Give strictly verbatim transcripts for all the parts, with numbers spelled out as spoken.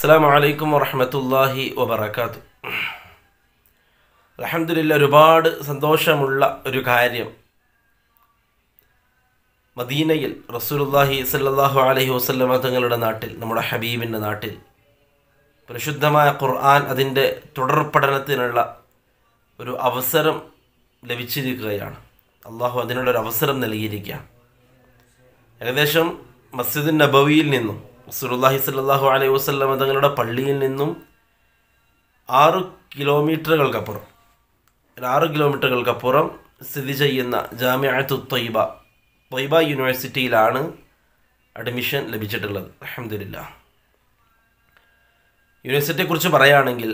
അസ്സലാമു അലൈക്കും വറഹ്മത്തുള്ളാഹി വബറകാതുഹു. അൽഹംദുലില്ലാഹ്, ഒരുപാട് സന്തോഷമുള്ള ഒരു കാര്യം മദീനയിൽ റസൂലുള്ളാഹി സ്വല്ലല്ലാഹു അലൈഹി വസല്ലമ തങ്ങളുടെ നാട്ടിൽ, നമ്മുടെ ഹബീബിൻ്റെ നാട്ടിൽ പരിശുദ്ധമായ ഖുർആൻ അതിൻ്റെ തുടർ പഠനത്തിനുള്ള ഒരു അവസരം ലഭിച്ചിരിക്കുകയാണ്. അള്ളാഹു അതിനുള്ളൊരു അവസരം നൽകിയിരിക്കുകയാണ്. ഏകദേശം മസ്ജിദുൻ നബവിയിൽ നിന്നും റസൂലുള്ളാഹി സ്വല്ലല്ലാഹു അലൈഹി വസല്ലമ തങ്ങളുടെ പള്ളിയിൽ നിന്നും ആറ് കിലോമീറ്ററുകൾക്കപ്പുറം ഒരു ആറ് കിലോമീറ്ററുകൾക്കപ്പുറം സ്ഥിതി ചെയ്യുന്ന ജാമിഅത്തു ത്വയ്ബ ത്വയ്ബ യൂണിവേഴ്സിറ്റിയിലാണ് അഡ്മിഷൻ ലഭിച്ചിട്ടുള്ളത്. അൽഹംദുലില്ലാഹ്. യൂണിവേഴ്സിറ്റിയെക്കുറിച്ച് പറയുകയാണെങ്കിൽ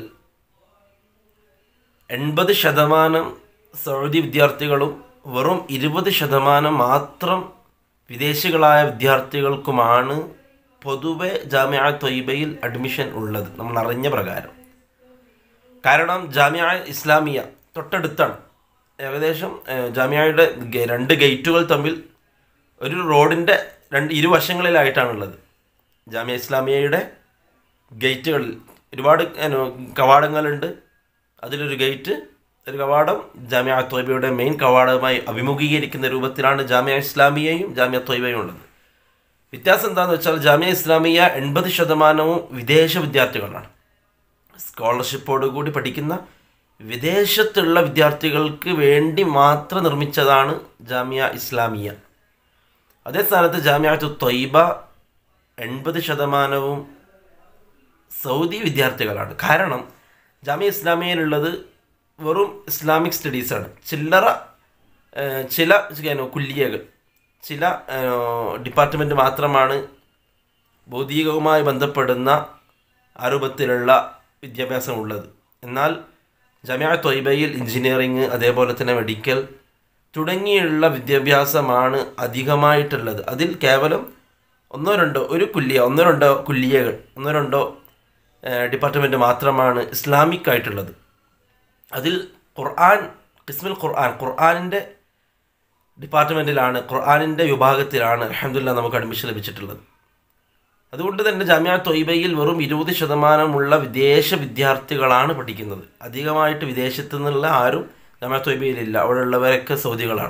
എൺപത് ശതമാനം സൗദി വിദ്യാർത്ഥികളും വെറും ഇരുപത് ശതമാനം മാത്രം വിദേശികളായ വിദ്യാർത്ഥികൾക്കുമാണ് പൊതുവെ ജാമിഅ ത്വയ്ബയിൽ അഡ്മിഷൻ ഉള്ളത്, നമ്മൾ അറിഞ്ഞ പ്രകാരം. കാരണം ജാമിഅ ഇസ്ലാമിയ തൊട്ടടുത്താണ്. ഏകദേശം ജാമിഅയുടെ രണ്ട് ഗേറ്റുകൾ തമ്മിൽ ഒരു റോഡിൻ്റെ രണ്ട് ഇരുവശങ്ങളിലായിട്ടാണുള്ളത്. ജാമിഅ ഇസ്ലാമിയയുടെ ഗേറ്റുകളിൽ ഒരുപാട് കവാടങ്ങളുണ്ട്. അതിലൊരു ഗേറ്റ്, ഒരു കവാടം ജാമിഅ ത്വയ്ബയുടെ മെയിൻ കവാടവുമായി അഭിമുഖീകരിക്കുന്ന രൂപത്തിലാണ് ജാമിഅ ഇസ്ലാമിയയും ജാമിഅ ത്വയ്ബയും ഉള്ളത്. വ്യത്യാസം എന്താണെന്ന് വെച്ചാൽ ജാമിഅ ഇസ്ലാമിയ എൺപത് ശതമാനവും വിദേശ വിദ്യാർത്ഥികളാണ്. സ്കോളർഷിപ്പോടുകൂടി പഠിക്കുന്ന വിദേശത്തുള്ള വിദ്യാർത്ഥികൾക്ക് വേണ്ടി മാത്രം നിർമ്മിച്ചതാണ് ജാമിഅ ഇസ്ലാമിയ. അതേ സ്ഥാനത്ത് ജാമിഅത്തു ത്വയ്ബ എൺപത് ശതമാനവും സൗദി വിദ്യാർത്ഥികളാണ്. കാരണം ജാമിഅ ഇസ്ലാമിയയിലുള്ളത് വെറും ഇസ്ലാമിക് സ്റ്റഡീസാണ്. ചില്ലറ ചില കുല്ലിയകൾ, ചില ഡിപ്പാർട്ട്മെൻറ്റ് മാത്രമാണ് ഭൗതികവുമായി ബന്ധപ്പെടുന്ന ആ രൂപത്തിലുള്ള വിദ്യാഭ്യാസം ഉള്ളത്. എന്നാൽ ജാമിഅ ത്വയ്ബയിൽ എഞ്ചിനീയറിങ്, അതേപോലെ തന്നെ മെഡിക്കൽ തുടങ്ങിയുള്ള വിദ്യാഭ്യാസമാണ് അധികമായിട്ടുള്ളത്. അതിൽ കേവലം ഒന്നോ രണ്ടോ ഒരു കുല്ലിയ ഒന്നോ രണ്ടോ കുല്ലിയകൾ ഒന്നോ രണ്ടോ ഡിപ്പാർട്ട്മെൻറ്റ് മാത്രമാണ് ഇസ്ലാമിക് ആയിട്ടുള്ളത്. അതിൽ ഖുർആൻ, ഖിസ്മുൽ ഖുർആൻ, ഖുർആനിൻ്റെ ഡിപ്പാർട്ട്മെൻറ്റിലാണ്, ഖുർആനിൻ്റെ വിഭാഗത്തിലാണ് അൽഹംദുലില്ലാഹ് നമുക്ക് അഡ്മിഷൻ ലഭിച്ചിട്ടുള്ളത്. അതുകൊണ്ട് തന്നെ ജാമിഅ ത്വയ്ബയിൽ വെറും ഇരുപത് ശതമാനമുള്ള വിദേശ വിദ്യാർത്ഥികളാണ് പഠിക്കുന്നത്. അധികമായിട്ട് വിദേശത്തു നിന്നുള്ള ആരും ജാമിഅ ത്വയ്ബയിലില്ല. അവിടെ ഉള്ളവരൊക്കെ സൗദികളാണ്.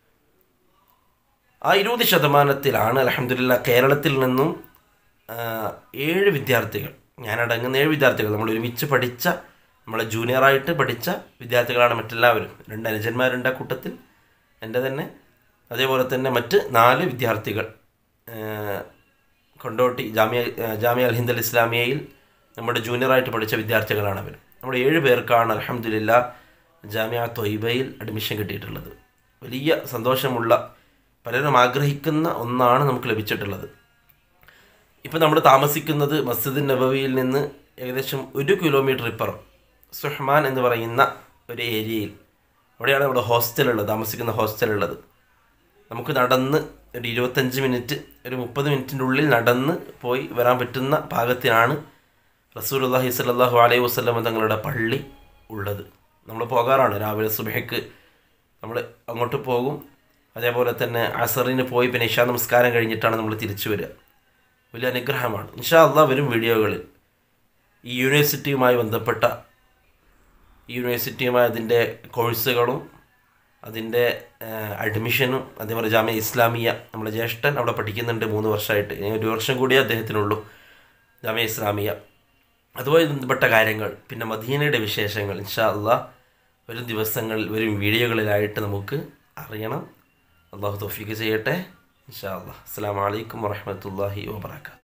ആ ഇരുപത് ശതമാനത്തിലാണ് അൽഹംദുലില്ലാഹ് കേരളത്തിൽ നിന്നും ഏഴ് വിദ്യാർത്ഥികൾ, ഞാനടങ്ങുന്ന ഏഴ് വിദ്യാർത്ഥികൾ, നമ്മൾ ഒരുമിച്ച് പഠിച്ച, നമ്മളെ ജൂനിയറായിട്ട് പഠിച്ച വിദ്യാർത്ഥികളാണ് മറ്റെല്ലാവരും. രണ്ട് അനുജന്മാരുണ്ട് ആ കൂട്ടത്തിൽ, എൻ്റെ തന്നെ. അതേപോലെ തന്നെ മറ്റ് നാല് വിദ്യാർത്ഥികൾ കൊണ്ടോട്ടി ജാമിയ ജാമിഅ അൽ ഹിന്ദ് അൽ ഇസ്ലാമിയയിൽ നമ്മുടെ ജൂനിയറായിട്ട് പഠിച്ച വിദ്യാർത്ഥികളാണ് അവർ. നമ്മുടെ ഏഴ് പേർക്കാണ് അൽഹംദുലില്ലാഹ് ജാമിഅ ത്വയ്ബയിൽ അഡ്മിഷൻ കിട്ടിയിട്ടുള്ളത്. വലിയ സന്തോഷമുള്ള, പലരും ആഗ്രഹിക്കുന്ന ഒന്നാണ് നമുക്ക് ലഭിച്ചിട്ടുള്ളത്. ഇപ്പോൾ നമ്മൾ താമസിക്കുന്നത് മസ്ജിദുൻ നബവിയിൽ നിന്ന് ഏകദേശം ഒരു കിലോമീറ്റർ ഇപ്പുറം സുഹ്മാൻ എന്ന് പറയുന്ന ഒരു ഏരിയയിൽ, അവിടെയാണ് നമ്മുടെ ഹോസ്റ്റലുള്ളത്, താമസിക്കുന്ന ഹോസ്റ്റലുള്ളത്. നമുക്ക് നടന്ന് ഒരു ഇരുപത്തഞ്ച് മിനിറ്റ് ഒരു മുപ്പത് മിനിറ്റിൻ്റെ ഉള്ളിൽ നടന്ന് പോയി വരാൻ പറ്റുന്ന പാകത്തിനാണ് റസൂലുള്ളാഹി സ്വല്ലല്ലാഹു അലൈഹി വസല്ലമ തങ്ങളുടെ പള്ളി ഉള്ളത്. നമ്മൾ പോകാറാണ്. രാവിലെ സുബഹയ്ക്ക് നമ്മൾ അങ്ങോട്ട് പോകും. അതേപോലെ തന്നെ അസറിന് പോയി പിന്നെ ഇശാ നമസ്കാരം കഴിഞ്ഞിട്ടാണ് നമ്മൾ തിരിച്ചു വരിക. വലിയ അനുഗ്രഹമാണ്. ഇൻഷാ അല്ലാഹ് വരും വീഡിയോകളിൽ ഈ യൂണിവേഴ്സിറ്റിയുമായി ബന്ധപ്പെട്ട, ഈ യൂണിവേഴ്സിറ്റിയുമായി അതിൻ്റെ കോഴ്സുകളും അതിൻ്റെ അഡ്മിഷനും, അതേപോലെ ജാമിഅ ഇസ്ലാമിയ, നമ്മുടെ ജ്യേഷ്ഠൻ അവിടെ പഠിക്കുന്നുണ്ട് മൂന്ന് വർഷമായിട്ട്, ഒരു വർഷം കൂടിയേ അദ്ദേഹത്തിനുള്ളൂ ജാമിഅ ഇസ്ലാമിയ. അതുമായി ബന്ധപ്പെട്ട കാര്യങ്ങൾ, പിന്നെ മദീനയുടെ വിശേഷങ്ങൾ ഇൻഷാ അല്ലാഹ് വരും ദിവസങ്ങളിൽ വരും വീഡിയോകളിലായിട്ട് നമുക്ക് അറിയണം. അള്ളാഹു തൗഫീഖ് ചെയ്യട്ടെ ഇൻഷാ അല്ലാഹ്. അസ്സലാമു അലൈക്കും വറഹ്മത്തുള്ളാഹി വബറകാതുഹു.